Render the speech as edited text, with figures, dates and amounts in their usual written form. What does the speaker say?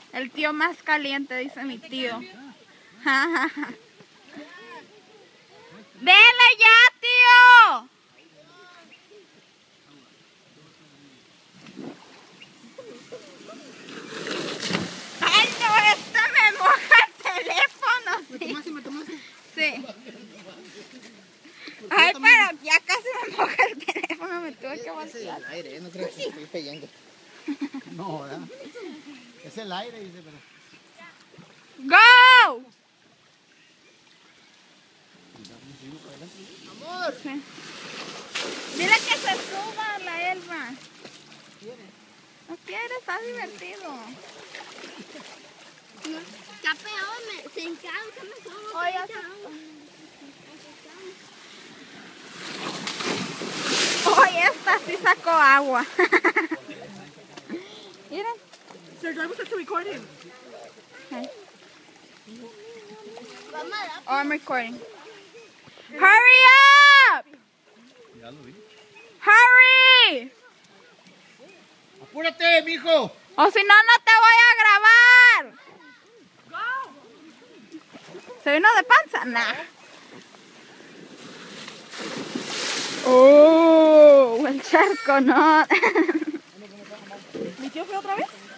El tío más caliente, dice mi tío. ¡Dele ya, tío! ¡Ay, no! ¡Esta me moja el teléfono! ¿Sí? ¿Me tomaste? Sí. Ay, pero ya casi me moja el teléfono, me tuve que voltear. Es el aire, no creo que estoy pegando. No, ¿verdad? Es el aire, dice, pero... ¡Go! ¡Vamos! Sí. Dile que se suba la Elba. No quiere, está divertido. Está peor, se encanta mejor. Hoy esta sí sacó agua. Miren. Sir, do I was still recording? Okay. Vamos a dar. Oh, I'm recording. Hurry up! Ya lo vi. Hurry! ¡Apúrate, mijo! O si no, no te voy a grabar. ¿Se vino de panza? Nah. Oh, el charco, no. ¿Mi tío fue otra vez?